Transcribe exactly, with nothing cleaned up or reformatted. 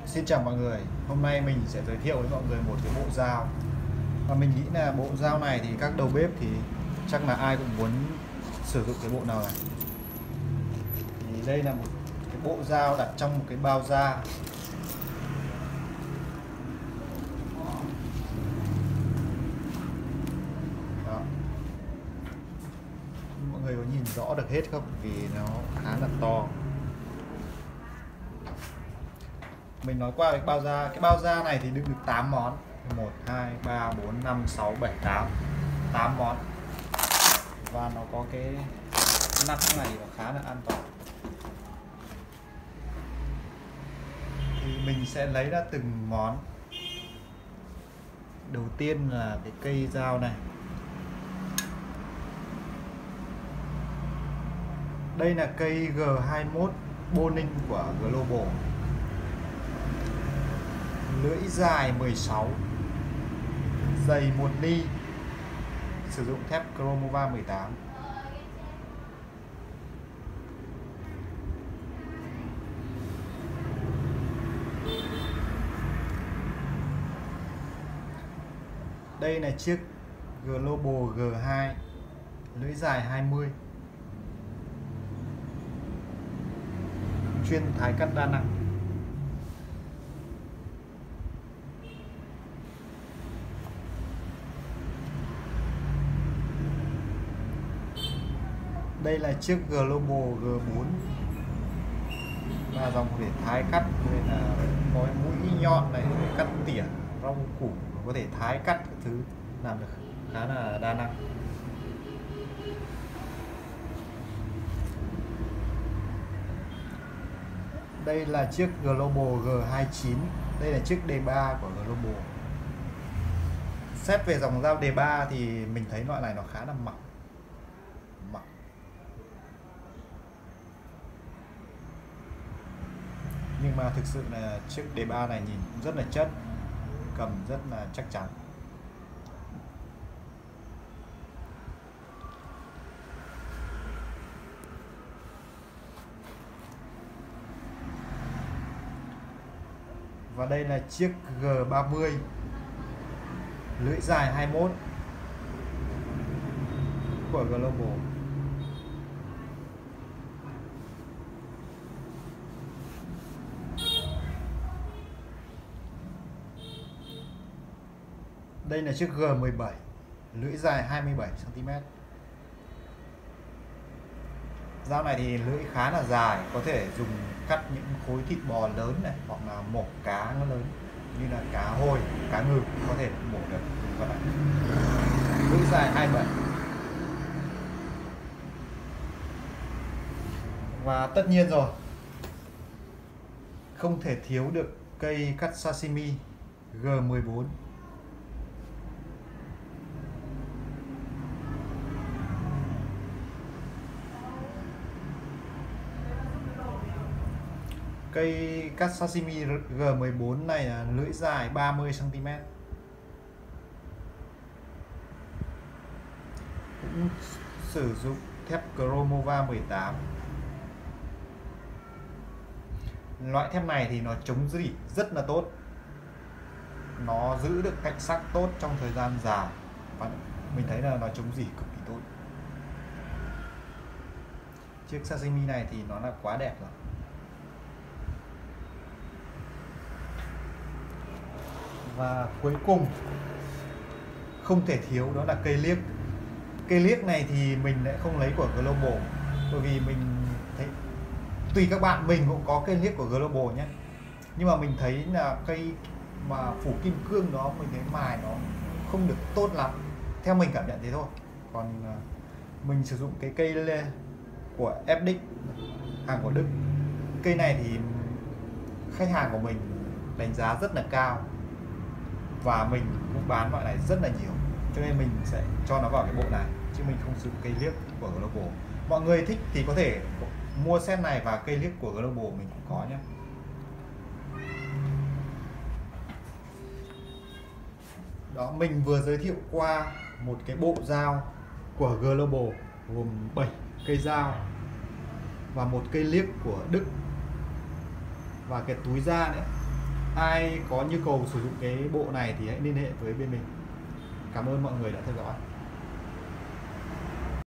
Xin chào mọi người, hôm nay mình sẽ giới thiệu với mọi người một cái bộ dao. Và mình nghĩ là bộ dao này thì các đầu bếp thì chắc là ai cũng muốn sử dụng cái bộ nào này. Thì đây là một cái bộ dao đặt trong một cái bao da. Đó. Mọi người có nhìn rõ được hết không? Vì nó khá là to. Mình nói qua cái bao da, cái bao da này thì đựng được tám món. một, hai, ba, bốn, năm, sáu, bảy, tám. tám món. Và nó có cái nắp này nó khá là an toàn. Thì mình sẽ lấy ra từng món. Đầu tiên là cái cây dao này. Đây là cây G hai mốt Boning của Global. Lưỡi dài mười sáu, dày một ly, sử dụng thép Cromova mười tám. Đây là chiếc Global G hai, lưỡi dài hai mươi, chuyên thái cắt đa năng. Đây là chiếc Global G bốn, là dòng để thái cắt, nên là có mũi nhọn này để cắt tỉa rau củ, có thể thái cắt các thứ, làm được khá là đa năng. Đây là chiếc Global G hai mươi chín, đây là chiếc D ba của Global. Xét về dòng dao D ba thì mình thấy loại này nó khá là mỏng. Mỏng. Nhưng mà thực sự là chiếc D ba này nhìn cũng rất là chất, cầm rất là chắc chắn. Và đây là chiếc G ba mươi, lưỡi dài hai mốt của Global. Đây là chiếc G mười bảy, lưỡi dài hai mươi bảy xăng ti mét. Dao này thì lưỡi khá là dài, có thể dùng cắt những khối thịt bò lớn này, hoặc là mổ cá nó lớn như là cá hồi, cá ngừ, có thể mổ được các bạn. Lưỡi dài hai mươi bảy. Và tất nhiên rồi, không thể thiếu được cây cắt sashimi G mười bốn. Cây cắt sashimi G mười bốn này là lưỡi dài ba mươi xăng ti mét. Cũng sử dụng thép Cromova mười tám. Loại thép này thì nó chống rỉ rất là tốt. Nó giữ được cạnh sắc tốt trong thời gian dài. Và mình thấy là nó chống rỉ cực kỳ tốt. Chiếc sashimi này thì nó là quá đẹp rồi. Và cuối cùng không thể thiếu đó là cây liếc. Cây liếc này thì mình lại không lấy của Global, bởi vì mình thấy tùy các bạn, mình cũng có cây liếc của Global nhé, nhưng mà mình thấy là cây mà phủ kim cương đó, mình thấy mài nó không được tốt lắm, theo mình cảm nhận thế thôi. Còn mình sử dụng cái cây của ép đê i xê, hàng của Đức. Cây này thì khách hàng của mình đánh giá rất là cao, và mình cũng bán loại này rất là nhiều, cho nên mình sẽ cho nó vào cái bộ này, chứ mình không sử dụng cây liếc của Global. Mọi người thích thì có thể mua set này và cây liếc của Global mình cũng có nhé. Đó, mình vừa giới thiệu qua một cái bộ dao của Global gồm bảy cây dao và một cây liếc của Đức và cái túi da nữa. ai có nhu cầu sử dụng cái bộ này thì hãy liên hệ với bên mình. Cảm ơn mọi người đã theo dõi.